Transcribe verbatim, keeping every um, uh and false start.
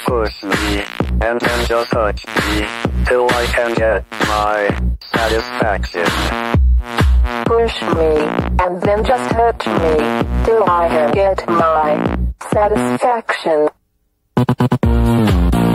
push me, and then just touch me, till I can get my satisfaction. Push me, and then just touch me, till I can get my satisfaction.